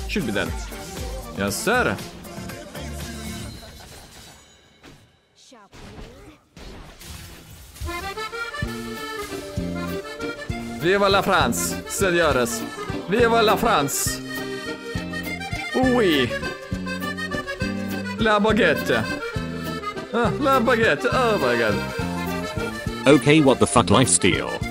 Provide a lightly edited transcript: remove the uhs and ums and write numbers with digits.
Should be dead. Yes, sir. Viva la France, señores. Viva la France. Oui. La baguette. Ah, la baguette. Oh my god. Okay, what the fuck, lifesteal?